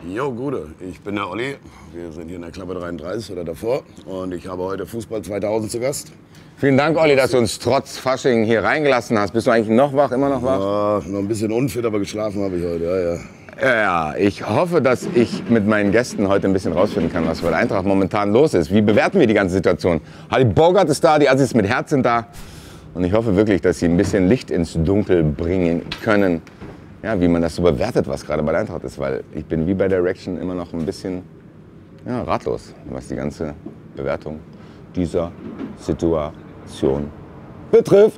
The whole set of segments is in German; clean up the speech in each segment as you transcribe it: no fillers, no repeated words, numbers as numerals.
Jo, Gude, ich bin der Olli. Wir sind hier in der Klappe 33 oder davor und ich habe heute Fußball 2000 zu Gast. Vielen Dank, Olli, dass du uns trotz Fasching hier reingelassen hast. Bist du eigentlich noch wach, immer noch wach? Ja, noch ein bisschen unfit, aber geschlafen habe ich heute, ja. Ja, ich hoffe, dass ich mit meinen Gästen heute ein bisschen rausfinden kann, was bei der Eintracht momentan los ist. Wie bewerten wir die ganze Situation? Hardy Bogart ist da, die Assis mit Herz sind da. Und ich hoffe wirklich, dass sie ein bisschen Licht ins Dunkel bringen können. Ja, wie man das so bewertet, was gerade bei der Eintracht ist. Weil ich bin wie bei Direction immer noch ein bisschen ratlos, was die ganze Bewertung dieser Situation betrifft.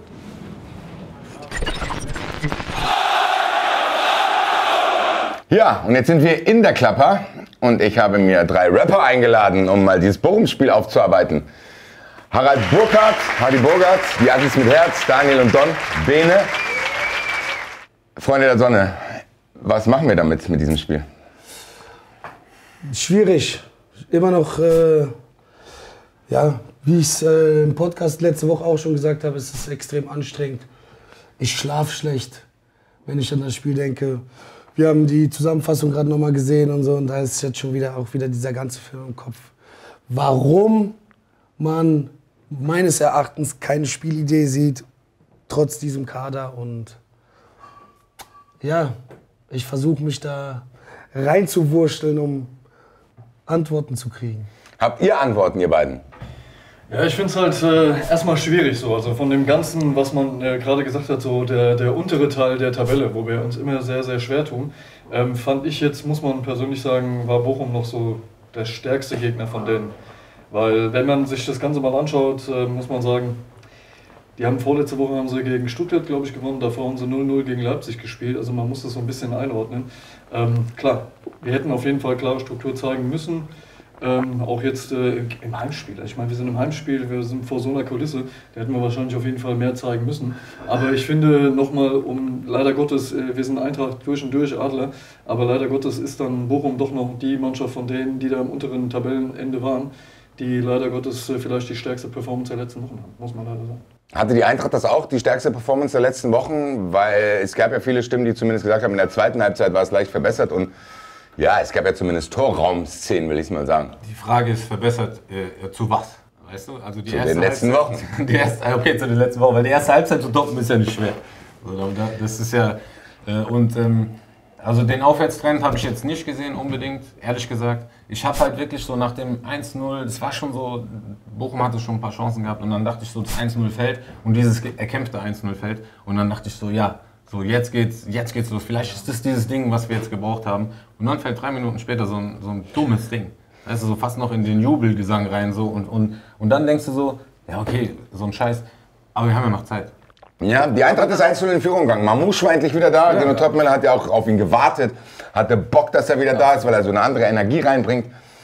Ja, und jetzt sind wir in der Klapper und ich habe mir 3 Rapper eingeladen, um mal dieses Bochum-Spiel aufzuarbeiten. Harald Burkhardt, Hardy Bogart, die Assis mit Herz, Daniel und Don, Bene. Freunde der Sonne, was machen wir damit mit diesem Spiel? Schwierig. Immer noch, wie ich es im Podcast letzte Woche auch schon gesagt habe, ist es extrem anstrengend. Ich schlafe schlecht, wenn ich an das Spiel denke. Wir haben die Zusammenfassung gerade nochmal gesehen und so, und da ist jetzt schon wieder dieser ganze Film im Kopf. Warum man meines Erachtens keine Spielidee sieht, trotz diesem Kader. Und ja, ich versuche mich da reinzuwursteln, um Antworten zu kriegen. Habt ihr Antworten, ihr beiden? Ja, ich finde es halt erstmal schwierig so. Also von dem Ganzen, was man gerade gesagt hat, so der untere Teil der Tabelle, wo wir uns immer sehr, sehr schwer tun, fand ich jetzt, muss man persönlich sagen, war Bochum noch so der stärkste Gegner von denen. Weil wenn man sich das Ganze mal anschaut, muss man sagen, die haben vorletzte Woche haben sie gegen Stuttgart, glaube ich, gewonnen, davor haben sie 0-0 gegen Leipzig gespielt, also man muss das so ein bisschen einordnen. Klar, wir hätten auf jeden Fall klare Struktur zeigen müssen. Auch jetzt im Heimspiel. Ich meine, wir sind im Heimspiel, wir sind vor so einer Kulisse, da hätten wir wahrscheinlich auf jeden Fall mehr zeigen müssen. Aber ich finde nochmal, leider Gottes, wir sind Eintracht durch und durch Adler, aber leider Gottes ist dann Bochum doch noch die Mannschaft von denen, die da im unteren Tabellenende waren, die leider Gottes vielleicht die stärkste Performance der letzten Wochen haben, muss man leider sagen. Hatte die Eintracht das auch, die stärkste Performance der letzten Wochen? Weil es gab ja viele Stimmen, die zumindest gesagt haben, in der zweiten Halbzeit war es leicht verbessert und ja, es gab ja zumindest Torraumszenen, will ich mal sagen. Die Frage ist verbessert zu was? Weißt du? Also zu den letzten Wochen. Zu den letzten Wochen, weil die erste Halbzeit zu toppen ist ja nicht schwer. Das ist ja also den Aufwärtstrend habe ich jetzt nicht gesehen unbedingt, ehrlich gesagt. Ich habe halt wirklich so nach dem 1-0, das war schon so, Bochum hatte schon ein paar Chancen gehabt und dann dachte ich so, das 1-0 fällt und dieses erkämpfte 1-0 fällt und dann dachte ich so, ja, so jetzt geht's los. Vielleicht ist das dieses Ding, was wir jetzt gebraucht haben. Und dann fällt 3 Minuten später so ein dummes Ding. Weißt du, so fast noch in den Jubelgesang rein so und dann denkst du so, ja okay, so ein Scheiß, aber wir haben ja noch Zeit. Ja, die Eintracht ist 1-0 in Führung gegangen. Mamouche war endlich wieder da. Geno Topmöller hat ja auch auf ihn gewartet, hatte Bock, dass er wieder da ist, weil er so eine andere Energie reinbringt.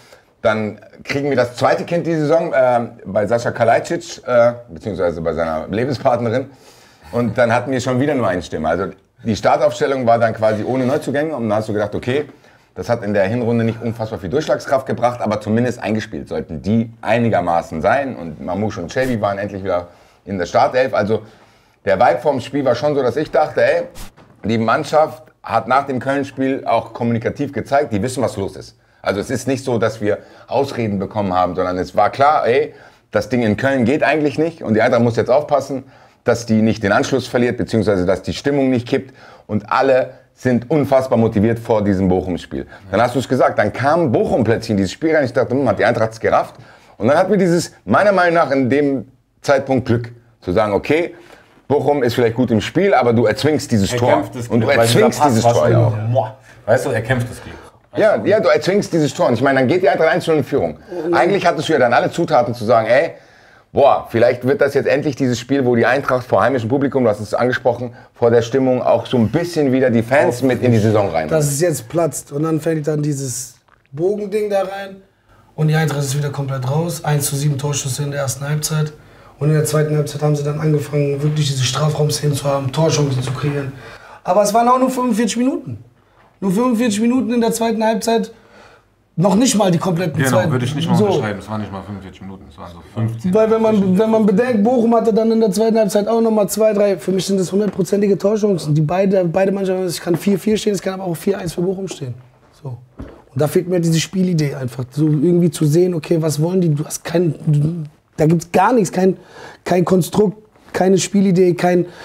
Dann kriegen wir das zweite Kind die Saison bei Sascha Kalajdzic, beziehungsweise bei seiner Lebenspartnerin. Und dann hatten wir schon wieder nur eine Stimme. Also die Startaufstellung war dann quasi ohne Neuzugänge. Und dann hast du gedacht, okay, das hat in der Hinrunde nicht unfassbar viel Durchschlagskraft gebracht, aber zumindest eingespielt sollten die einigermaßen sein. Und Mamouche und Shelby waren endlich wieder in der Startelf. Also der Vibe vom Spiel war schon so, dass ich dachte, ey, die Mannschaft hat nach dem Köln-Spiel auch kommunikativ gezeigt, die wissen, was los ist. Also es ist nicht so, dass wir Ausreden bekommen haben, sondern es war klar, ey, das Ding in Köln geht eigentlich nicht und die Eintracht muss jetzt aufpassen, dass die nicht den Anschluss verliert, beziehungsweise dass die Stimmung nicht kippt und alle sind unfassbar motiviert vor diesem Bochum-Spiel. Dann hast du es gesagt, dann kam Bochum plötzlich in dieses Spiel rein, ich dachte, hat die Eintracht es gerafft und dann hatten wir dieses, meiner Meinung nach in dem Zeitpunkt Glück, zu sagen, okay, Bochum ist vielleicht gut im Spiel, aber du erzwingst dieses Tor. Und du erzwingst dieses Tor ja auch. Weißt du, er kämpft das Glück. Ja, du erzwingst dieses Tor. Und ich meine, dann geht die Eintracht 1-0 in Führung. Eigentlich hattest du ja dann alle Zutaten zu sagen, ey, vielleicht wird das jetzt endlich dieses Spiel, wo die Eintracht vor heimischem Publikum, du hast es angesprochen, vor der Stimmung auch so ein bisschen wieder die Fans mit in die Saison rein. Dass es jetzt platzt und dann fällt dann dieses Bogending da rein und die Eintracht ist wieder komplett raus. 1:7 Torschüsse in der ersten Halbzeit. Und in der zweiten Halbzeit haben sie dann angefangen, wirklich diese Strafraumszenen zu haben, Torchancen zu kreieren. Aber es waren auch nur 45 Minuten. Nur 45 Minuten in der zweiten Halbzeit. Noch nicht mal die kompletten Genau, würde ich nicht mal unterschreiben. Es waren nicht mal 45 Minuten, es waren so 15. Weil wenn man bedenkt, Bochum hatte dann in der zweiten Halbzeit auch nochmal 2, 3, für mich sind das 100%ige Torchancen. Die beide Mannschaften, es kann 4-4 stehen, es kann aber auch 4-1 für Bochum stehen. So. Und da fehlt mir diese Spielidee einfach, so irgendwie zu sehen, okay, was wollen die? Du hast da gibt's gar nichts, kein Konstrukt, keine Spielidee,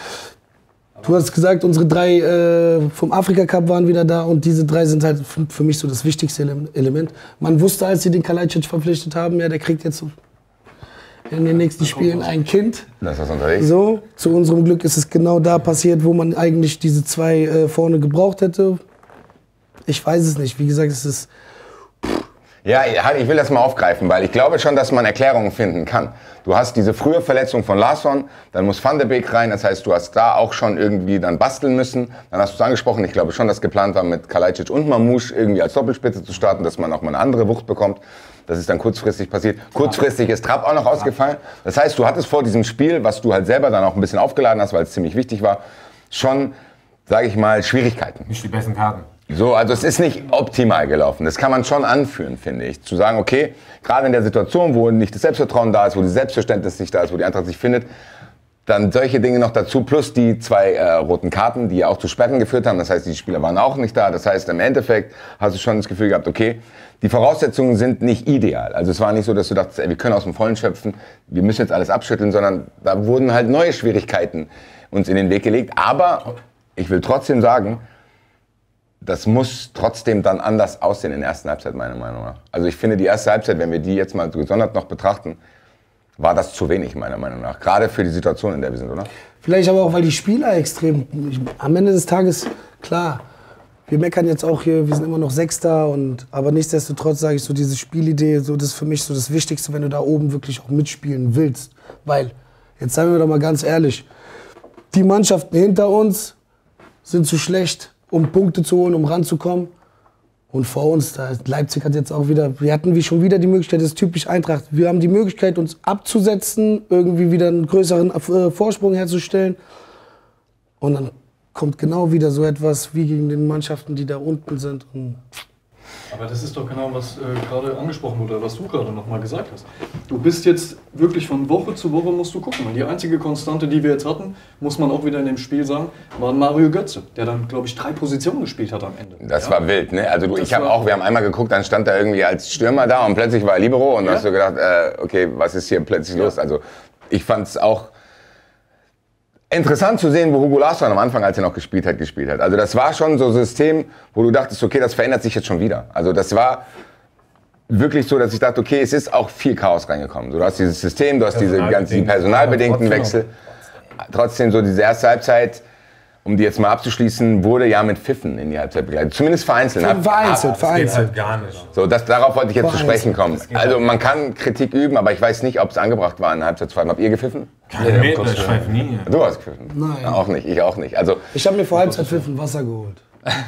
Du hast gesagt, unsere 3 vom Afrika-Cup waren wieder da und diese 3 sind halt für mich so das wichtigste Element. Man wusste, als sie den Kalajdzic verpflichtet haben, ja, der kriegt jetzt so in den nächsten Spielen ein Kind. Das ist unterwegs. So, zu unserem Glück ist es genau da passiert, wo man eigentlich diese 2 vorne gebraucht hätte. Ich weiß es nicht. Wie gesagt, es ist... Ja, ich will das mal aufgreifen, weil ich glaube schon, dass man Erklärungen finden kann. Du hast diese frühe Verletzung von Larsson, dann muss Van de Beek rein, das heißt, du hast da auch schon irgendwie dann basteln müssen. Dann hast du es angesprochen, ich glaube schon, dass geplant war, mit Kalajdzic und Mamouche irgendwie als Doppelspitze zu starten, dass man auch mal eine andere Wucht bekommt. Das ist dann kurzfristig passiert. Kurzfristig ist Trapp auch noch ausgefallen. Das heißt, du hattest vor diesem Spiel, was du halt selber dann auch ein bisschen aufgeladen hast, weil es ziemlich wichtig war, schon, sage ich mal, Schwierigkeiten. Nicht die besten Karten. So, also es ist nicht optimal gelaufen. Das kann man schon anführen, finde ich. Zu sagen, okay, gerade in der Situation, wo nicht das Selbstvertrauen da ist, wo das Selbstverständnis nicht da ist, wo die Eintracht sich findet, dann solche Dinge noch dazu, plus die 2 roten Karten, die ja auch zu Sperren geführt haben. Das heißt, die Spieler waren auch nicht da. Das heißt, im Endeffekt hast du schon das Gefühl gehabt, okay, die Voraussetzungen sind nicht ideal. Also es war nicht so, dass du dachtest, ey, wir können aus dem Vollen schöpfen, wir müssen jetzt alles abschütteln, sondern da wurden halt neue Schwierigkeiten uns in den Weg gelegt. Aber ich will trotzdem sagen, das muss trotzdem dann anders aussehen in der ersten Halbzeit, meiner Meinung nach. Also ich finde, die erste Halbzeit, wenn wir die jetzt mal gesondert noch betrachten, war das zu wenig, meiner Meinung nach. Gerade für die Situation, in der wir sind, oder? Vielleicht aber auch, weil die Spieler extrem... Am Ende des Tages, klar, wir meckern jetzt auch hier, wir sind immer noch Sechster, aber nichtsdestotrotz sage ich so, diese Spielidee, so, das ist für mich so das Wichtigste, wenn du da oben wirklich auch mitspielen willst. Weil, jetzt seien wir doch mal ganz ehrlich, die Mannschaften hinter uns sind zu schlecht, um Punkte zu holen, um ranzukommen. Und vor uns, Leipzig hat jetzt auch wieder, wir hatten wie schon wieder die Möglichkeit, das ist typisch Eintracht, wir haben die Möglichkeit, uns abzusetzen, irgendwie wieder einen größeren Vorsprung herzustellen. Und dann kommt genau wieder so etwas wie gegen den Mannschaften, die da unten sind. Aber das ist doch genau, was gerade angesprochen wurde, was du gerade nochmal gesagt hast. Du bist jetzt wirklich von Woche zu Woche musst du gucken. Und die einzige Konstante, die wir jetzt hatten, muss man auch wieder in dem Spiel sagen, war Mario Götze, der dann, glaube ich, 3 Positionen gespielt hat am Ende. Das war wild, ne? Also wir haben einmal geguckt, dann stand er irgendwie als Stürmer da und plötzlich war er Libero und dann hast du gedacht, okay, was ist hier plötzlich los? Also ich fand es auch interessant zu sehen, wo Hugo Larsson am Anfang, als er noch gespielt hat. Also das war schon so ein System, wo du dachtest, okay, das verändert sich jetzt schon wieder. Also das war wirklich so, dass ich dachte, okay, es ist auch viel Chaos reingekommen. Du hast dieses System, du hast diese ganzen personalbedingten Wechsel. Trotzdem so diese erste Halbzeit, um die jetzt mal abzuschließen, wurde ja mit Pfiffen in die Halbzeit begleitet. Zumindest vereinzelt. Vereinzelt. Halt gar nicht. So, darauf wollte ich jetzt zu sprechen kommen. Also man kann Kritik üben, aber ich weiß nicht, ob es angebracht war in der Halbzeit zu pfeifen. Habt ihr gepfiffen? Keine Meter, ich pfeife nie. Du hast gepfiffen? Nein. Ja, auch nicht, ich auch nicht. Also, ich habe mir vor Halbzeit Pfiffen Wasser geholt.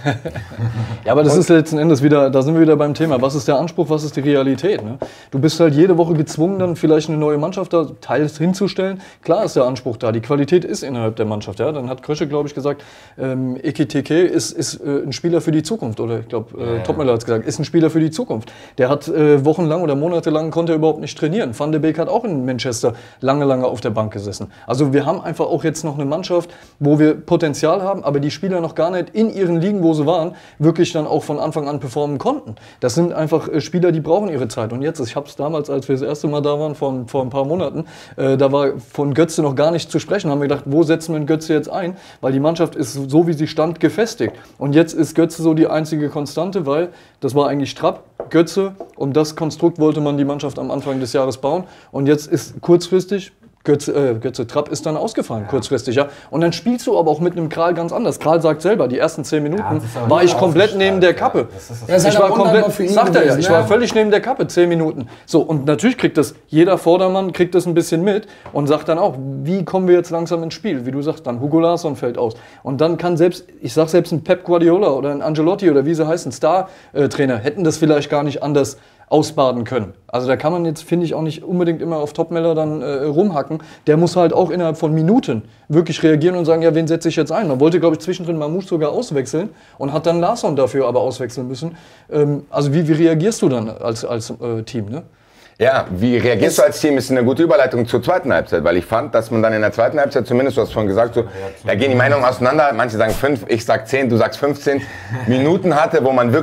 Ja, aber das ist letzten Endes wieder, da sind wir wieder beim Thema. Was ist der Anspruch, was ist die Realität? Ne? Du bist halt jede Woche gezwungen, dann vielleicht eine neue Mannschaft da teils hinzustellen. Klar ist der Anspruch da, die Qualität ist innerhalb der Mannschaft. Ja? Dann hat Krösche, glaube ich, gesagt, Ekitike ist ein Spieler für die Zukunft. Oder ich glaube, Topmöller hat es gesagt, ist ein Spieler für die Zukunft. Der hat wochenlang oder monatelang konnte er überhaupt nicht trainieren. Van de Beek hat auch in Manchester lange auf der Bank gesessen. Also wir haben einfach auch jetzt noch eine Mannschaft, wo wir Potenzial haben, aber die Spieler noch gar nicht in ihren Ligen, wo sie waren, wirklich dann auch von Anfang an performen konnten. Das sind einfach Spieler, die brauchen ihre Zeit. Und jetzt, ich habe es damals, als wir das erste Mal da waren, vor ein paar Monaten, da war von Götze noch gar nicht zu sprechen. Haben wir gedacht, wo setzen wir den Götze jetzt ein? Weil die Mannschaft ist so, wie sie stand, gefestigt. Und jetzt ist Götze so die einzige Konstante, weil das war eigentlich Trapp, Götze. Um das Konstrukt wollte man die Mannschaft am Anfang des Jahres bauen. Und jetzt ist kurzfristig Götze Trapp ist dann ausgefallen, kurzfristig, ja. Und dann spielst du aber auch mit einem Kral ganz anders. Kral sagt selber, die ersten 10 Minuten war ich komplett neben der Kappe. Ich war komplett, sagt er ja, ich war völlig neben der Kappe, 10 Minuten. So, und natürlich kriegt das, jeder Vordermann kriegt das ein bisschen mit und sagt dann auch, wie kommen wir jetzt langsam ins Spiel? Wie du sagst, dann Hugo Larsson fällt aus. Und dann kann selbst ein Pep Guardiola oder ein Ancelotti oder wie sie heißen, Star-Trainer, hätten das vielleicht gar nicht anders ausbaden können. Also da kann man jetzt, finde ich, auch nicht unbedingt immer auf Topmöller dann rumhacken. Der muss halt auch innerhalb von Minuten wirklich reagieren und sagen, ja, wen setze ich jetzt ein? Man wollte, glaube ich, zwischendrin Mamouche sogar auswechseln und hat dann Larsson dafür aber auswechseln müssen. Also wie reagierst du dann als Team, ne? Ja, wie reagierst du als Team, ist eine gute Überleitung zur zweiten Halbzeit, weil ich fand, dass man dann in der zweiten Halbzeit, zumindest, du hast vorhin gesagt, so, da gehen die Meinungen auseinander, manche sagen 5, ich sag 10, du sagst 15, Minuten hatte, wo man wirklich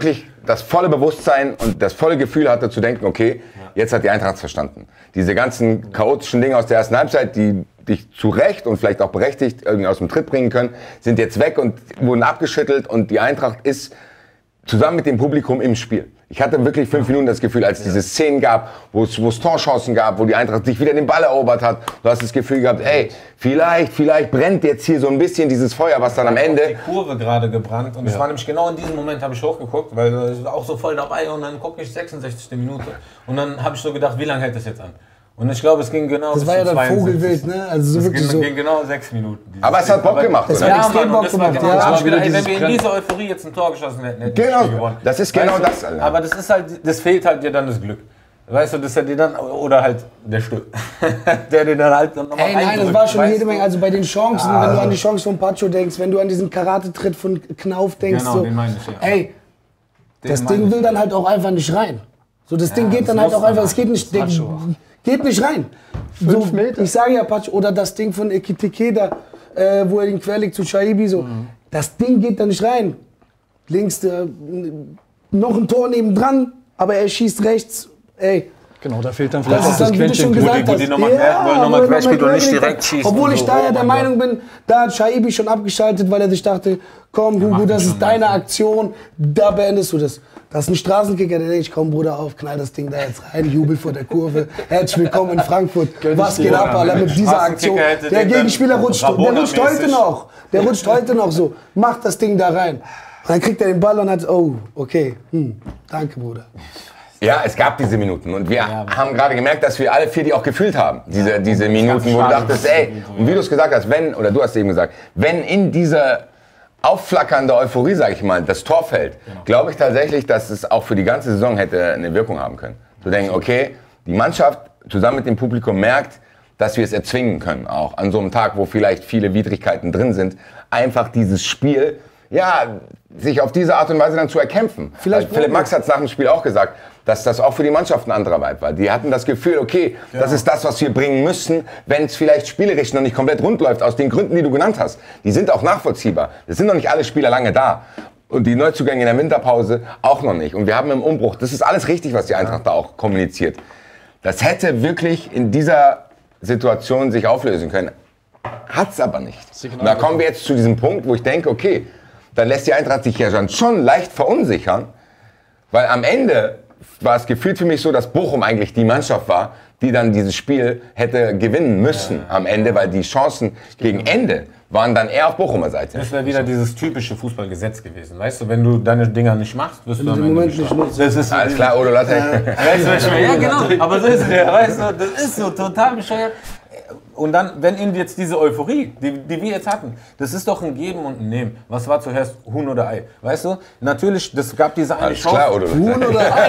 das volle Bewusstsein und das volle Gefühl hatte zu denken, okay, jetzt hat die Eintracht es verstanden. Diese ganzen chaotischen Dinge aus der ersten Halbzeit, die dich zu Recht und vielleicht auch berechtigt irgendwie aus dem Tritt bringen können, sind jetzt weg und wurden abgeschüttelt und die Eintracht ist zusammen mit dem Publikum im Spiel. Ich hatte wirklich 5 Minuten das Gefühl, als es diese Szenen gab, wo es Torchancen gab, wo die Eintracht sich wieder den Ball erobert hat. Du hast das Gefühl gehabt, ey, vielleicht brennt jetzt hier so ein bisschen dieses Feuer, was dann am Ende... Die Kurve gerade gebrannt und es war nämlich genau in diesem Moment, habe ich hochgeguckt, weil ich war auch so voll dabei und dann gucke ich 66. Minute und dann habe ich so gedacht, wie lange hält das jetzt an? Und ich glaube, es ging genau das bis war ja zu dann 72. Vogelwild, ne? Also so wirklich ging genau 6 Minuten. Aber es hat Bock gemacht, das oder? war extrem Bock gemacht. Genau, Ja, das wieder, ey, wenn wir in dieser Euphorie jetzt ein Tor geschossen hätten, hätten wir das Spiel gewonnen. Das ist genau weißt das. du? Alter. Aber das ist halt, das fehlt halt dir dann das Glück. Weißt du, das hat dir dann, oder halt der Stück, der dir dann halt nochmal Ey, nein, das war schon jede Menge. Also bei den Chancen, wenn du an die Chance von Pacho denkst, wenn du an diesen Karate-Tritt von Knauf denkst, Genau, so, den meine ich, ja. ey, das meine Ding ich. will dann halt auch einfach nicht rein. So, das Ding geht dann halt auch einfach, es geht nicht, geht nicht rein. 5 Meter. Ich sage ja Pacho, oder das Ding von Ekitike da, wo er den querlegt zu Shaibi, so, das Ding geht da nicht rein. Links, noch ein Tor nebendran, aber er schießt rechts, ey. Genau, da fehlt dann vielleicht Das auch ist das dann, wie du schon Quäntchen. gesagt wo hast. die nochmal querspielt und nicht direkt schießt. Obwohl und ich so. da ja der Oh mein Meinung bin, da hat Shaibi schon abgeschaltet, weil er sich dachte, komm Hugo, macht das ihn ist schon, deine meinst Aktion, da beendest du das. Das ist ein Straßenkicker, der denkt, komm Bruder auf, knall das Ding da jetzt rein, Jubel vor der Kurve, herzlich willkommen in Frankfurt. Was geht ab, Alter, mit dieser Aktion? hätte Der den Gegenspieler dann rutscht heute Rabona-mäßig. noch. Der rutscht heute noch so, macht das Ding da rein. Und dann kriegt er den Ball und hat, oh, okay, danke Bruder. Ja, es gab diese Minuten und wir haben gerade gemerkt, dass wir alle 4 die auch gefühlt haben. Diese Minuten, wo du dachtest, ey, und wie du es gesagt hast, oder du hast eben gesagt, wenn in dieser aufflackernde Euphorie, sag ich mal, das Tor fällt, glaube ich tatsächlich, dass es auch für die ganze Saison hätte eine Wirkung haben können. Zu denken, okay, die Mannschaft zusammen mit dem Publikum merkt, dass wir es erzwingen können, auch an so einem Tag, wo vielleicht viele Widrigkeiten drin sind, einfach dieses Spiel, sich auf diese Art und Weise dann zu erkämpfen. Weil Philipp Max hat es nach dem Spiel auch gesagt, dass das auch für die Mannschaft ein anderer Vibe war. Die hatten das Gefühl, okay, das ist das, was wir bringen müssen, wenn es vielleicht spielerisch noch nicht komplett rund läuft, aus den Gründen, die du genannt hast. Die sind auch nachvollziehbar. Es sind noch nicht alle Spieler lange da. Und die Neuzugänge in der Winterpause auch noch nicht. Und wir haben im Umbruch, das ist alles richtig, was die Eintracht da auch kommuniziert. Das hätte wirklich in dieser Situation sich auflösen können. Hat's aber nicht. Und da kommen wir jetzt zu diesem Punkt, wo ich denke, okay, dann lässt die Eintracht sich ja dann schon leicht verunsichern, weil am Ende war es gefühlt für mich so, dass Bochum eigentlich die Mannschaft war, die dann dieses Spiel hätte gewinnen müssen am Ende, weil die Chancen gegen Ende waren dann eher auf Bochumer Seite. Das wäre wieder dieses typische Fußballgesetz gewesen. Weißt du, wenn du deine Dinger nicht machst, wirst du am Ende bestraft. Das ist so Alles klar, Odo Latte. Weißt du, was ich meine? Ja, genau. Aber so ist es ja. Weißt du, das ist so total bescheuert. Und dann, wenn ihnen jetzt diese Euphorie, die wir jetzt hatten, das ist doch ein Geben und ein Nehmen. Was war zuerst, Huhn oder Ei? Weißt du, natürlich, das gab diese eine Alles Chance. klar, Odo Latte. Huhn oder Ei?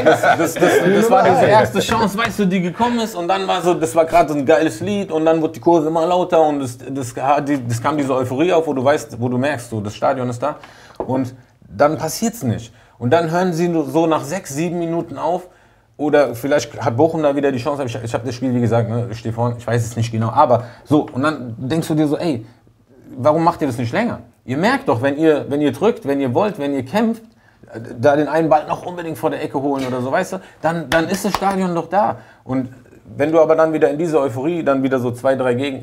Das war diese erste Chance, weißt du, die gekommen ist. Und dann war so, das war gerade so ein geiles Lied. Und dann wurde die Kurve immer lauter. Und das kam diese Euphorie auf, wo du weißt, wo du merkst, so, das Stadion ist da. Und dann passiert's nicht. Und dann hören sie so nach 6, 7 Minuten auf. Oder vielleicht hat Bochum da wieder die Chance, ich habe das Spiel, wie gesagt, ne, ich stehe vorne, ich weiß es nicht genau, aber so, und dann denkst du dir so, ey, warum macht ihr das nicht länger? Ihr merkt doch, wenn ihr drückt, wenn ihr wollt, wenn ihr kämpft, da den einen Ball noch unbedingt vor der Ecke holen oder so, weißt du, dann ist das Stadion doch da. Und wenn du aber dann wieder in diese Euphorie, dann wieder so 2,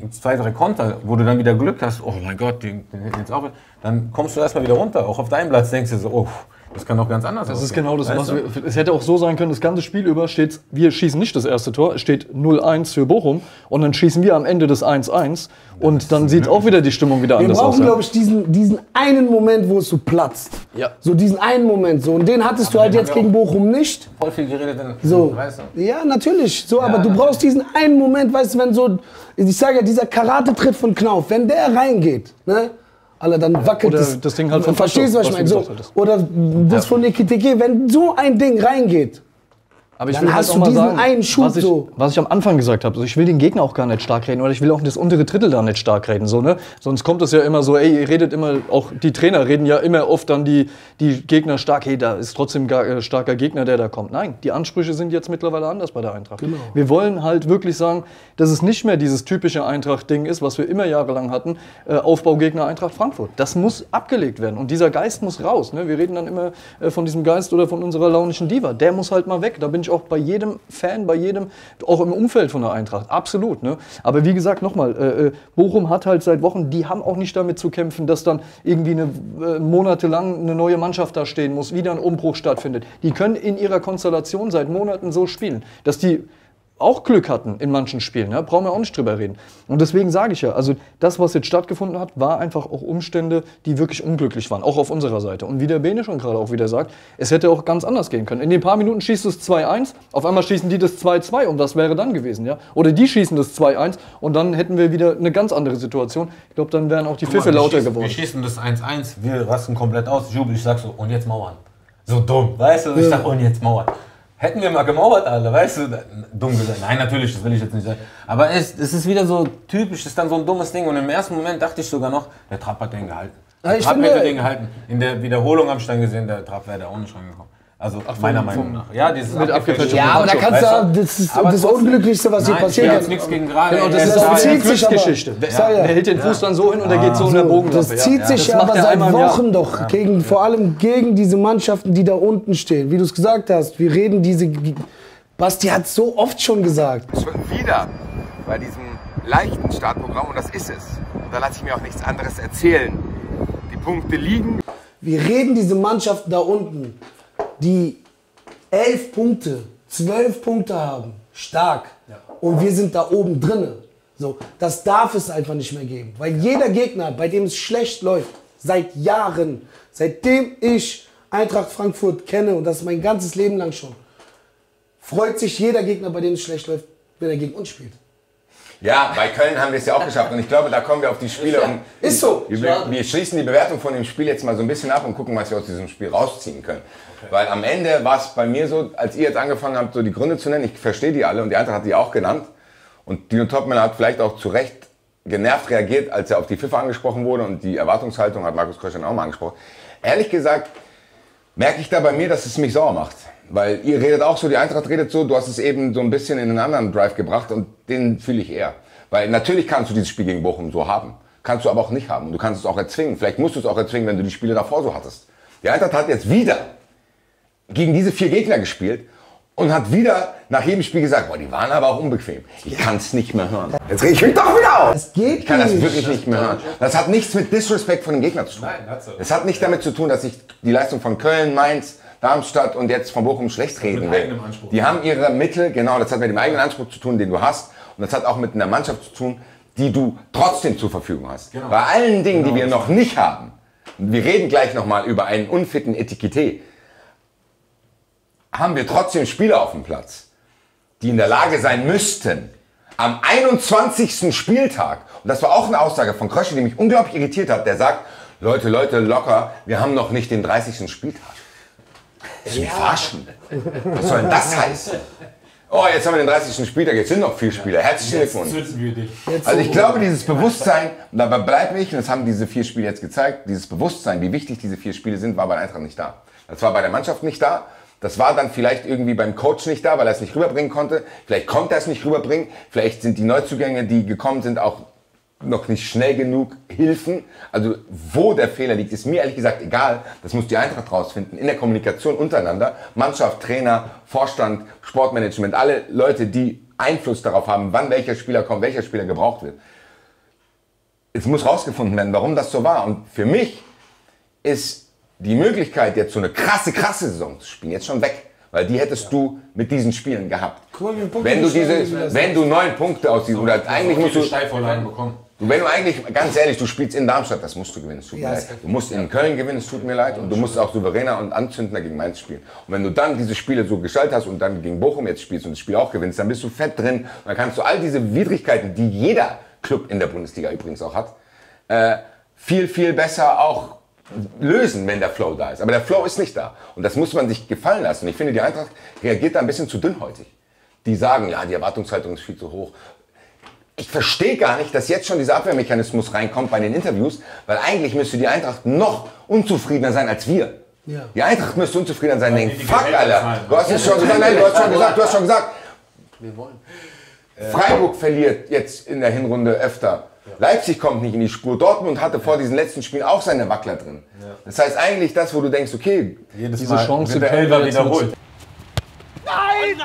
3 Konter, wo du dann wieder Glück hast, oh mein Gott, den jetzt auch, dann kommst du erstmal wieder runter, auch auf deinem Platz denkst du so, oh, das kann doch ganz anders Das aussehen. ist genau das, Weißt was du? es hätte auch so sein können, das ganze Spiel über steht, wir schießen nicht das erste Tor, es steht 0-1 für Bochum und dann schießen wir am Ende das 1-1 und dann sieht auch wieder die Stimmung wieder Wir anders aus. brauchen, glaube ich, diesen einen Moment, wo es so platzt. Ja. So diesen einen Moment so. Und den hattest du halt den jetzt haben wir gegen Bochum nicht. Voll viel geredet, So. weißt du? Ja, natürlich. So, aber du natürlich. brauchst diesen einen Moment, weißt du, wenn so, ich sage ja, dieser Karate-Tritt von Knauf, wenn der reingeht, ne? Alter, dann wackelt Oder es. das Ding halt von Verstehst du, was ich Pacho, meine? So, was du gesagt hattest. oder das von Ekitike, wenn so ein Ding reingeht, Aber ich Dann will hast halt du auch mal diesen sagen, einen Schub so. was ich am Anfang gesagt habe. Also ich will den Gegner auch gar nicht stark reden oder ich will auch das untere Drittel da nicht stark reden. So, ne? Sonst kommt es ja immer so, ey, ihr redet immer, auch die Trainer reden ja immer oft dann die Gegner stark. Hey, da ist trotzdem ein starker Gegner, der da kommt. Nein, die Ansprüche sind jetzt mittlerweile anders bei der Eintracht. Genau. Wir wollen halt wirklich sagen, dass es nicht mehr dieses typische Eintracht-Ding ist, was wir immer jahrelang hatten, Aufbaugegner Eintracht Frankfurt. Das muss abgelegt werden und dieser Geist muss raus. Ne? Wir reden dann immer von diesem Geist oder von unserer launischen Diva. Der muss halt mal weg. Da bin ich auch bei jedem Fan, bei jedem, auch im Umfeld von der Eintracht, absolut. Ne? Aber wie gesagt, nochmal, Bochum hat halt seit Wochen, die haben auch nicht damit zu kämpfen, dass dann irgendwie monatelang eine neue Mannschaft da stehen muss, wieder ein Umbruch stattfindet. Die können in ihrer Konstellation seit Monaten so spielen, dass die auch Glück hatten in manchen Spielen, ja? Brauchen wir auch nicht drüber reden. Und deswegen sage ich ja, also das, was jetzt stattgefunden hat, war einfach auch Umstände, die wirklich unglücklich waren, auch auf unserer Seite. Und wie der Bene schon gerade auch wieder sagt, es hätte auch ganz anders gehen können. In den paar Minuten schießt es 2-1, auf einmal schießen die das 2-2 und was wäre dann gewesen, ja? Oder die schießen das 2-1 und dann hätten wir wieder eine ganz andere Situation. Ich glaube, dann wären auch die Pfiffe lauter geworden. Wir schießen das 1-1, wir rasten komplett aus, Jubel, ich sag so, und jetzt mauern. So dumm, weißt du? Ich sag, und jetzt mauern. Hätten wir mal gemauert, alle, weißt du? Dumm gesagt. Nein, natürlich, das will ich jetzt nicht sagen. Aber es ist wieder so typisch, es ist dann so ein dummes Ding. Und im ersten Moment dachte ich sogar noch, der Trapp hat den gehalten. Der Trapp hätte den gehalten. In der Wiederholung habe ich dann gesehen, der Trapp wäre da auch nicht rangekommen. Also meiner Meinung nach. Ja, dieses abgefälschte. Ja, aber da kannst du, das ist das Unglücklichste, was hier passieren kann. Jetzt nichts gegen gerade. Genau, das ist das eine zieht sich aber. Geschichte. Der hält den Fuß dann so hin und der geht so in der Bogenlampe. Das zieht sich ja aber seit Wochen doch, vor allem gegen diese Mannschaften, die da unten stehen. Wie du es gesagt hast, wir reden diese... Basti hat so oft schon gesagt. Schon wieder bei diesem leichten Startprogramm, und das ist es. Und da lasse ich mir auch nichts anderes erzählen. Die Punkte liegen. Wir reden diese Mannschaften da unten, die 11 Punkte, 12 Punkte haben, stark. Ja. Und wir sind da oben drinne. So, das darf es einfach nicht mehr geben. Weil jeder Gegner, bei dem es schlecht läuft, seit Jahren, seitdem ich Eintracht Frankfurt kenne, und das mein ganzes Leben lang schon, freut sich jeder Gegner, bei dem es schlecht läuft, wenn er gegen uns spielt. Ja, bei Köln haben wir es ja auch geschafft. Und ich glaube, da kommen wir auf die Spiele. Und ist so. Wir schließen die Bewertung von dem Spiel jetzt mal so ein bisschen ab und gucken, was wir aus diesem Spiel rausziehen können. Okay. Weil am Ende war es bei mir so, als ihr jetzt angefangen habt, so die Gründe zu nennen, ich verstehe die alle und die Eintracht hat die auch genannt. Und Dino Topmöller hat vielleicht auch zu Recht genervt reagiert, als er auf die FIFA angesprochen wurde, und die Erwartungshaltung hat Markus Krösch auch mal angesprochen. Ehrlich gesagt merke ich da bei mir, dass es mich sauer macht. Weil ihr redet auch so, die Eintracht redet so, du hast es eben so ein bisschen in einen anderen Drive gebracht und den fühle ich eher. Weil natürlich kannst du dieses Spiel gegen Bochum so haben, kannst du aber auch nicht haben. Und du kannst es auch erzwingen, vielleicht musst du es auch erzwingen, wenn du die Spiele davor so hattest. Die Eintracht hat jetzt wieder gegen diese 4 Gegner gespielt und hat wieder nach jedem Spiel gesagt, boah, die waren aber auch unbequem. Ich kann es nicht mehr hören. Jetzt rede ich mich doch wieder auf. Ich kann das wirklich nicht mehr hören. Das hat nichts mit Disrespect von den Gegnern zu tun. Es hat nicht damit zu tun, dass ich die Leistung von Köln, Mainz, Darmstadt und jetzt von Bochum schlecht reden will. Die haben ihre Mittel, genau, das hat mit dem eigenen Anspruch zu tun, den du hast. Und das hat auch mit einer Mannschaft zu tun, die du trotzdem zur Verfügung hast. Genau. Bei allen Dingen, die wir noch nicht haben, wir reden gleich nochmal über einen unfitten Etikett, haben wir trotzdem Spieler auf dem Platz, die in der Lage sein müssten, am 21. Spieltag, und das war auch eine Aussage von Krösche, die mich unglaublich irritiert hat, der sagt, Leute, locker, wir haben noch nicht den 30. Spieltag. Zum Verarschen. Was soll denn das heißen? Oh, jetzt haben wir den 30. Spieltag, jetzt sind noch 4 Spieler. Herzlichen Glückwunsch. Also ich glaube, dieses Bewusstsein, und dabei bleibe ich, und das haben diese 4 Spiele jetzt gezeigt, dieses Bewusstsein, wie wichtig diese 4 Spiele sind, war bei der Eintracht nicht da. Das war bei der Mannschaft nicht da. Das war dann vielleicht irgendwie beim Coach nicht da, weil er es nicht rüberbringen konnte. Vielleicht konnte er es nicht rüberbringen. Vielleicht sind die Neuzugänge, die gekommen sind, auch noch nicht schnell genug Hilfen. Also wo der Fehler liegt, ist mir ehrlich gesagt egal. Das muss die Eintracht rausfinden in der Kommunikation untereinander. Mannschaft, Trainer, Vorstand, Sportmanagement, alle Leute, die Einfluss darauf haben, wann welcher Spieler kommt, welcher Spieler gebraucht wird. Es muss rausgefunden werden, warum das so war. Und für mich ist die Möglichkeit, jetzt so eine krasse Saison zu spielen, jetzt schon weg. Weil die hättest du mit diesen Spielen gehabt. Wenn du 9 Punkte aus diesen, oder eigentlich musst du Steilvorlagen bekommen. Wenn du eigentlich, ganz ehrlich, du spielst in Darmstadt, das musst du gewinnen, es tut mir leid. Du musst in Köln gewinnen, es tut mir leid. Und du musst auch souveräner und anzündender gegen Mainz spielen. Und wenn du dann diese Spiele so gestaltet hast und dann gegen Bochum jetzt spielst und das Spiel auch gewinnst, dann bist du fett drin. Und dann kannst du all diese Widrigkeiten, die jeder Club in der Bundesliga übrigens auch hat, viel besser auch lösen, wenn der Flow da ist. Aber der Flow ist nicht da. Und das muss man sich gefallen lassen. Und ich finde, die Eintracht reagiert da ein bisschen zu dünnhäutig. Die sagen, ja, die Erwartungshaltung ist viel zu hoch. Ich verstehe gar nicht, dass jetzt schon dieser Abwehrmechanismus reinkommt bei den Interviews, weil eigentlich müsste die Eintracht noch unzufriedener sein als wir. Ja. Die Eintracht müsste unzufriedener sein. Denken, fuck, Alter, du hast es schon gesagt, nein, du hast schon gesagt. Wir wollen. Freiburg verliert jetzt in der Hinrunde öfter. Leipzig kommt nicht in die Spur. Dortmund hatte vor diesen letzten Spielen auch seine Wackler drin. Das heißt eigentlich das, wo du denkst, okay, diese Chance wird der Elfer wiederholt. Nein!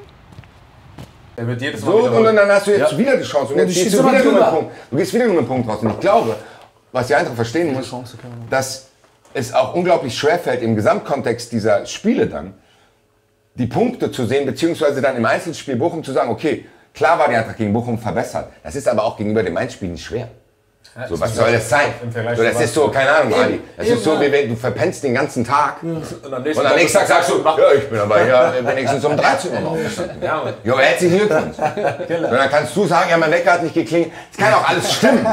Er wird jedes Mal so, und dann hast du jetzt wieder die Chance. Und jetzt gehst du wieder nur mit Punkt. Du gehst wieder nur mit Punkt raus. Und ich glaube, was die Eintracht verstehen muss, dass es auch unglaublich schwerfällt, im Gesamtkontext dieser Spiele dann die Punkte zu sehen, beziehungsweise dann im Einzelspiel Bochum zu sagen, okay, klar war die Eintracht gegen Bochum verbessert. Das ist aber auch gegenüber dem Mainz-Spiel nicht schwer. So, was soll das sein? So, das ist so, keine Ahnung, Ali. Das ist so, wie wenn du verpennst den ganzen Tag und am nächsten Tag sagst du, ja, ich bin aber ja wenigstens um 13 Uhr aufgestanden. Jo, herzlichen Glückwunsch. Und dann kannst du sagen, ja, mein Wecker hat nicht geklingelt. Das kann auch alles stimmen.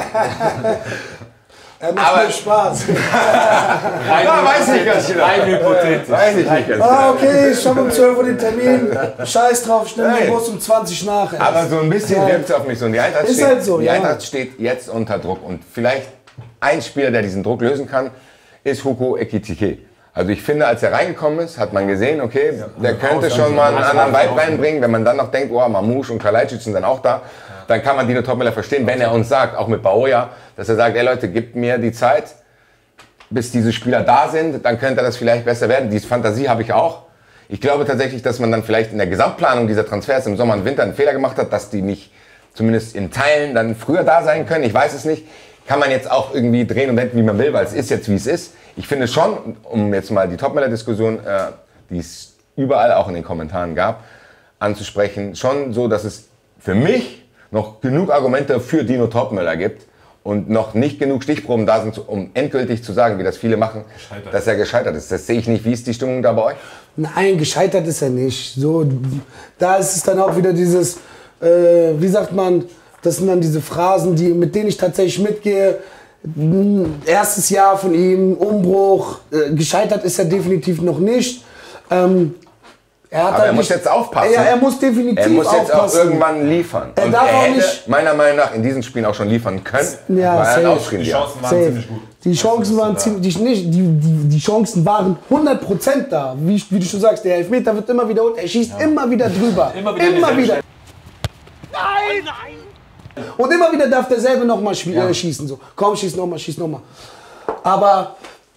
Macht mir Spaß. Weiß ich ganz genau. Rein hypothetisch. Weiß ich nicht ganz genau. Okay, ich habe um 12 Uhr den Termin. Scheiß drauf, schnell den Bus um 20 nach. Aber so ein bisschen wirkt es auf mich so. Und die Eintracht, ist steht, halt so, die ja. Eintracht steht jetzt unter Druck. Und vielleicht ein Spieler, der diesen Druck lösen kann, ist Hugo Ekitike. Also ich finde, als er reingekommen ist, hat man gesehen, okay, der könnte schon mal einen anderen Vibe reinbringen. Wenn man dann noch denkt, oh, Mamouche und Kalajdzic sind dann auch da, dann kann man Dino Topmöller verstehen, wenn er uns sagt, auch mit Baoja, dass er sagt, ey Leute, gebt mir die Zeit, bis diese Spieler da sind, dann könnte das vielleicht besser werden. Diese Fantasie habe ich auch. Ich glaube tatsächlich, dass man dann vielleicht in der Gesamtplanung dieser Transfers im Sommer und Winter einen Fehler gemacht hat, dass die nicht zumindest in Teilen dann früher da sein können. Ich weiß es nicht. Kann man jetzt auch irgendwie drehen und wenden, wie man will, weil es ist jetzt, wie es ist. Ich finde schon, um jetzt mal die Topmöller-Diskussion, die es überall auch in den Kommentaren gab, anzusprechen, schon so, dass es für mich noch genug Argumente für Dino Topmöller gibt und noch nicht genug Stichproben da sind, um endgültig zu sagen, wie das viele machen, dass er gescheitert ist. Das sehe ich nicht. Wie ist die Stimmung da bei euch? Nein, gescheitert ist er nicht. So, da ist es dann auch wieder dieses, wie sagt man, das sind dann diese Phrasen, mit denen ich tatsächlich mitgehe. Erstes Jahr von ihm, Umbruch, gescheitert ist er definitiv noch nicht. Aber er muss jetzt aufpassen. Ja, er muss definitiv aufpassen. Er muss jetzt auch irgendwann liefern. Er und darf er auch hätte nicht meiner Meinung nach in diesen Spielen auch schon liefern können, ja, weil er safe. ausschrien. Die Chancen waren ziemlich gut. Die Chancen waren ziemlich nicht. Die Chancen waren 100% da. Wie du schon sagst, der Elfmeter wird immer wiederholt. Er schießt immer wieder drüber. Immer wieder. Nein! Und immer wieder darf derselbe nochmal schießen. So. Komm, schieß nochmal. Aber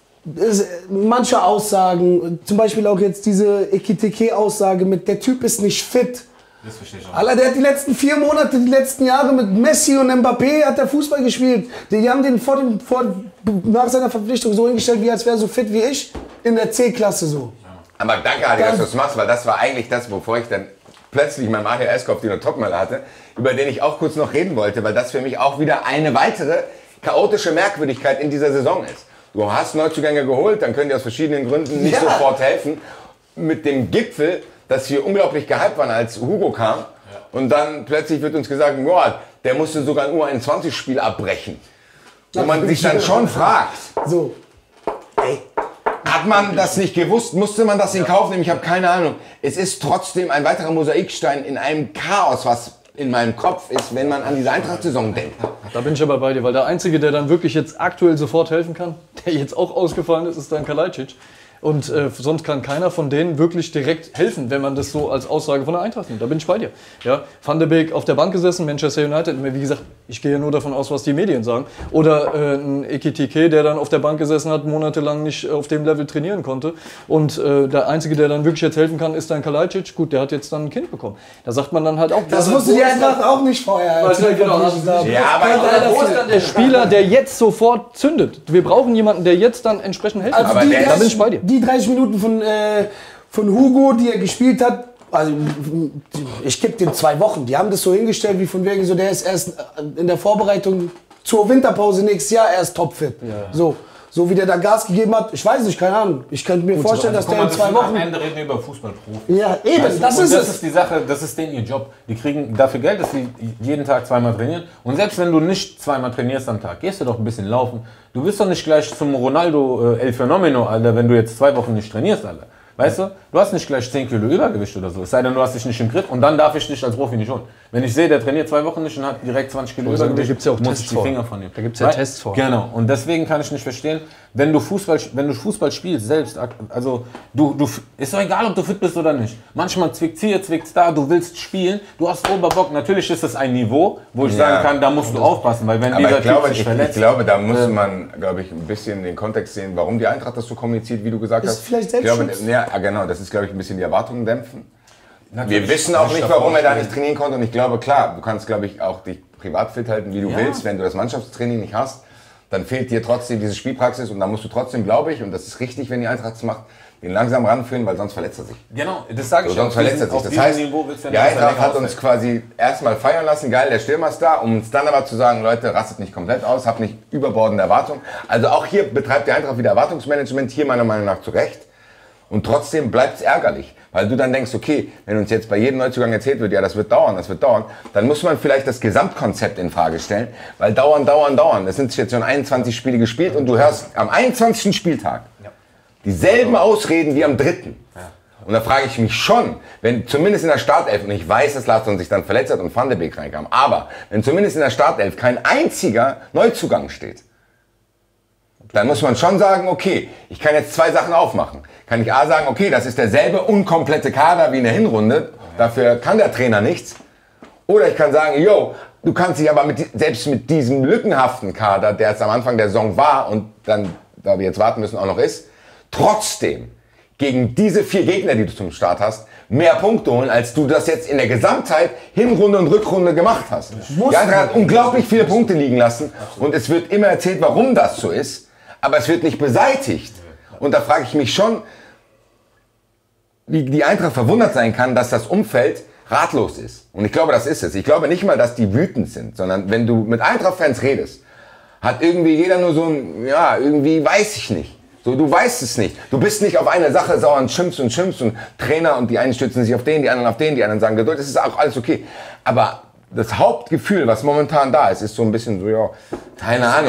manche Aussagen, zum Beispiel auch jetzt diese Ekitike-Aussage mit, der Typ ist nicht fit. Das verstehe ich auch. Alter, der hat die letzten 4 Monate, die letzten Jahre mit Messi und Mbappé hat er Fußball gespielt. Die haben den nach seiner Verpflichtung so hingestellt, wie als wäre er so fit wie ich in der C-Klasse so. Aber danke, Adi, dass du das machst, weil das war eigentlich das, wovor ich dann plötzlich meinen ADHS-Kopf Dino Topmöller hatte, über den ich auch kurz noch reden wollte, weil das für mich auch wieder eine weitere chaotische Merkwürdigkeit in dieser Saison ist. Du hast Neuzugänge geholt, dann können die aus verschiedenen Gründen nicht sofort helfen. Mit dem Gipfel, dass wir unglaublich gehypt waren, als Hugo kam. Und dann plötzlich wird uns gesagt, boah, der musste sogar ein U21-Spiel abbrechen. Wo man sich dann schon fragt, So. ey, hat man das nicht gewusst? Musste man das in Kauf nehmen? Ich habe keine Ahnung. Es ist trotzdem ein weiterer Mosaikstein in einem Chaos, was in meinem Kopf ist, wenn man an diese Eintracht-Saison denkt. Da bin ich aber bei dir, weil der Einzige, der dann wirklich jetzt aktuell sofort helfen kann, der jetzt auch ausgefallen ist, ist dann Kalajdzic. Und sonst kann keiner von denen wirklich direkt helfen, wenn man das so als Aussage von der Eintracht nimmt. Da bin ich bei dir. Ja, Van de Beek auf der Bank gesessen, Manchester United. Wie gesagt, ich gehe ja nur davon aus, was die Medien sagen. Oder ein Ekitike, der dann auf der Bank gesessen hat, monatelang nicht auf dem Level trainieren konnte. Und der Einzige, der dann wirklich jetzt helfen kann, ist dann Kalajdzic. Gut, der hat jetzt dann ein Kind bekommen. Da sagt man dann halt auch... Das wusste die Eintracht auch nicht vorher. Ja, aber wo ist dann der Spieler, der jetzt sofort zündet? Wir brauchen jemanden, der jetzt dann entsprechend helfen kann. Also Da bin ich bei dir. Die 30 Minuten von Hugo, die er gespielt hat, also ich gebe dem 2 Wochen. Die haben das so hingestellt, wie von wegen so, der ist erst in der Vorbereitung zur Winterpause nächstes Jahr erst topfit. Ja. So So wie der da Gas gegeben hat, ich weiß nicht, keine Ahnung. Ich könnte mir vorstellen, dass der in 2 Wochen... Am Ende reden wir über Fußballprofis. Ja, eben, Weißt du, das und ist das es. ist die Sache, das ist denen ihr Job. Die kriegen dafür Geld, dass sie jeden Tag 2-mal trainieren. Und selbst wenn du nicht 2-mal trainierst am Tag, gehst du doch ein bisschen laufen. Du wirst doch nicht gleich zum Ronaldo El Fenomeno, Alter, wenn du jetzt 2 Wochen nicht trainierst, Alter. Weißt du? Du hast nicht gleich 10 Kilo Übergewicht oder so. Es sei denn, du hast dich nicht im Griff und dann darf ich dich als Profi nicht holen. Wenn ich sehe, der trainiert 2 Wochen nicht und hat direkt 20 Kilo Übergewicht, da gibt's ja auch muss Tests ich die vor. Finger von ihm. Da gibt's ja Tests vor. Genau. Und deswegen kann ich nicht verstehen, wenn du Fußball spielst, selbst, also ist doch egal, ob du fit bist oder nicht. Manchmal zwickt's hier, zwickt's da, du willst spielen, du hast Oberbock. Natürlich ist das ein Niveau, wo ich sagen kann, da musst du aufpassen, weil wenn Aber dieser ich glaube, Typ sich verletzt... ich glaube, da muss man, glaube ich, ein bisschen den Kontext sehen, warum die Eintracht das so kommuniziert, wie du gesagt hast. Vielleicht Ich glaube, Selbstschutz? ja, genau, das ist, glaube ich, ein bisschen die Erwartungen dämpfen. Wir wissen auch nicht, warum er da nicht trainieren konnte. Und ich glaube, klar, du kannst, glaube ich, auch dich privat fit halten, wie du willst. Wenn du das Mannschaftstraining nicht hast, dann fehlt dir trotzdem diese Spielpraxis. Und dann musst du trotzdem, glaube ich, und das ist richtig, wenn die Eintracht es macht, den langsam ranführen, weil sonst verletzt er sich. Genau, das sage ich. Sonst verletzt er sich. Das heißt, die Eintracht hat uns quasi erstmal feiern lassen, geil, der Stürmer ist da, um uns dann aber zu sagen, Leute, rastet nicht komplett aus, habt nicht überbordende Erwartungen. Also auch hier betreibt die Eintracht wieder Erwartungsmanagement, hier meiner Meinung nach zu Recht. Und trotzdem bleibt es ärgerlich, weil du dann denkst, okay, wenn uns jetzt bei jedem Neuzugang erzählt wird, ja, das wird dauern, dann muss man vielleicht das Gesamtkonzept in Frage stellen, weil dauern. Es sind jetzt schon 21 Spiele gespielt und du hörst am 21. Spieltag dieselben Ausreden wie am 3. Und da frage ich mich schon, wenn zumindest in der Startelf, und ich weiß, dass Larsson sich dann verletzt hat und Van de Beek reinkam, aber wenn zumindest in der Startelf kein einziger Neuzugang steht, dann muss man schon sagen, okay, ich kann jetzt 2 Sachen aufmachen. Kann ich A sagen, okay, das ist derselbe unkomplette Kader wie in der Hinrunde, dafür kann der Trainer nichts. Oder ich kann sagen, yo, du kannst dich aber selbst mit diesem lückenhaften Kader, der es am Anfang der Saison war und dann, da wir jetzt warten müssen, auch noch ist, trotzdem gegen diese 4 Gegner, die du zum Start hast, mehr Punkte holen, als du das jetzt in der Gesamtzeit Hinrunde und Rückrunde gemacht hast. Die Eintracht hat unglaublich viele Punkte liegen lassen und es wird immer erzählt, warum das so ist, aber es wird nicht beseitigt. Und da frage ich mich schon, wie die Eintracht verwundert sein kann, dass das Umfeld ratlos ist. Und ich glaube, das ist es. Ich glaube nicht mal, dass die wütend sind, sondern wenn du mit Eintracht-Fans redest, hat irgendwie jeder nur so ein, ja, irgendwie weiß ich nicht. So, du weißt es nicht. Du bist nicht auf eine Sache sauer und schimpfst und Trainer und die einen stützen sich auf den, die anderen auf den, die anderen sagen Geduld. Das ist auch alles okay. Aber das Hauptgefühl, was momentan da ist, ist so ein bisschen so, ja, keine Ahnung.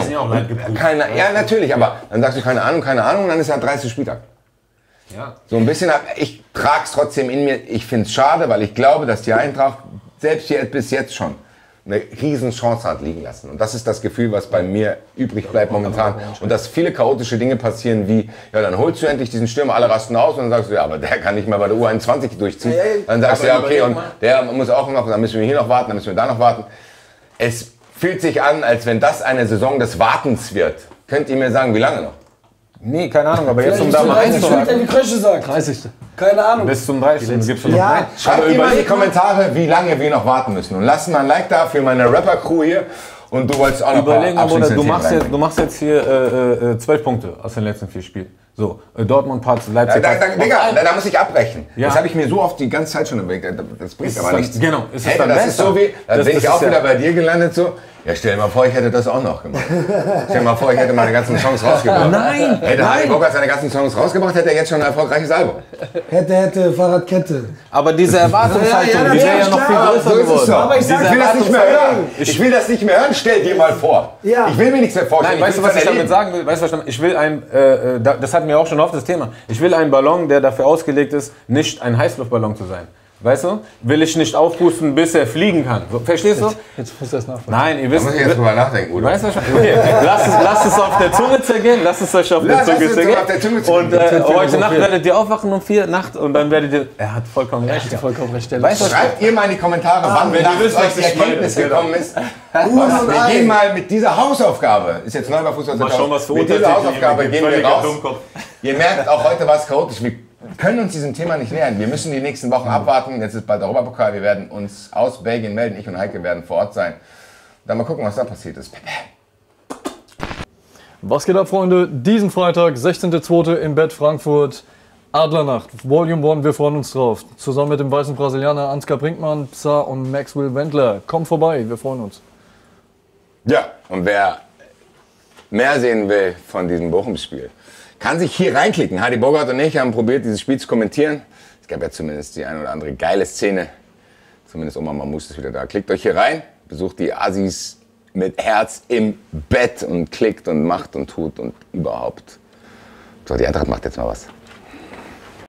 Ja, natürlich, aber dann sagst du keine Ahnung, und dann ist halt 30. Spieltag. Ja. So ein bisschen, ich trage es trotzdem in mir. Ich finde es schade, weil ich glaube, dass die Eintracht selbst hier bis jetzt schon eine riesen Chance hat liegen lassen. Und das ist das Gefühl, was bei mir übrig bleibt momentan. Und dass viele chaotische Dinge passieren wie, ja, dann holst du endlich diesen Stürmer, alle rasten aus und dann sagst du, ja, aber der kann nicht mehr bei der U21 durchziehen. Dann sagst du, ja, okay, und der muss auch noch, dann müssen wir hier noch warten, dann müssen wir da noch warten. Es fühlt sich an, als wenn das eine Saison des Wartens wird. Könnt ihr mir sagen, wie lange noch? Nee, keine Ahnung, aber jetzt um da mal 30 wird er die Krösche sagt. 30. Keine Ahnung. bis zum 30. gibst du noch Ja, rein. Schreibt ihr mal in die Kommentare, wie lange wir noch warten müssen. Und lasst mal ein Like da für meine Rapper-Crew hier. Und du wolltest auch noch Überlegen, ein paar Bruder, du abschließende Themen machst jetzt hier 12 Punkte aus den letzten 4 Spielen. So, Dortmund, Parts, Leipzig. Digga, da muss ich abbrechen. Ja. Das habe ich mir so oft die ganze Zeit schon überlegt. Das bringt Ist aber dann- nichts. genau, ist es Hey, dann das besser? ist so wie, dann Das- bin das ich auch ist ja- wieder bei dir gelandet so. Ja, stell dir mal vor, ich hätte das auch noch gemacht. Stell dir mal vor, ich hätte meine ganzen Songs rausgebracht. Nein, Hätte Harry Bockert seine ganzen Songs rausgebracht, hätte er jetzt schon ein erfolgreiches Album. Hätte, Fahrradkette. Aber diese Erwartungshaltung, Ja, die wäre ja ist noch viel klar. größer So ist es geworden. doch. Aber ich sag- will das nicht mehr hören. Ich- Ich will das nicht mehr hören. Stell dir mal vor. Ja. Ich will mir nichts mehr vorstellen. Nein, weißt du, was ich damit sagen will? Weißt du, was ich damit- ich will das hatten wir auch schon oft das Thema. Ich will einen Ballon, der dafür ausgelegt ist, nicht ein Heißluftballon zu sein. Weißt du? Will ich nicht aufpusten, bis er fliegen kann. So, verstehst du? Jetzt muss er es nachvollziehen. Nein, ihr Da wisst. muss ich jetzt drüber nachdenken, oder? Weißt du schon? Okay. Lasst es auf der Zunge zergehen. Lasst es euch auf der Lasst Zunge es zergehen. auf der Zunge Und zergehen. heute Nacht werdet ihr aufwachen um 4 Nacht und dann werdet ihr. Er hat vollkommen recht. Vollkommen recht. Weißt du, was? Schreibt ihr mal in die Kommentare, wann wenn ihr nachts wisst, euch was die ich meine, Erkenntnis genau. gekommen ist. Wir gehen mal mit dieser Hausaufgabe, ist jetzt neu bei Fußball, Mal schauen, was für mit dieser Untertitel Hausaufgabe hier gehen wir völliger raus. Dummkopf. Ihr merkt, auch heute war es chaotisch. Wir können uns diesem Thema nicht nähern. Wir müssen die nächsten Wochen abwarten. Jetzt ist bald der Europapokal. Wir werden uns aus Belgien melden. Ich und Heike werden vor Ort sein. Dann mal gucken, was da passiert ist. Was geht ab, Freunde? Diesen Freitag, 16.02. im Bett Frankfurt. Adlernacht, Volume 1, wir freuen uns drauf. Zusammen mit dem weißen Brasilianer Ansgar Brinkmann, Psa und Maxwell Wendler. Kommt vorbei, wir freuen uns. Ja, und wer mehr sehen will von diesem Bochum-Spiel, kann sich hier reinklicken. Hadi Bogart und ich haben probiert, dieses Spiel zu kommentieren. Es gab ja zumindest die ein oder andere geile Szene. Zumindest Oma Mamouche ist wieder da. Klickt euch hier rein, besucht die Assis mit Herz im Bett und klickt und macht und tut und überhaupt. So, die Eintracht macht jetzt mal was.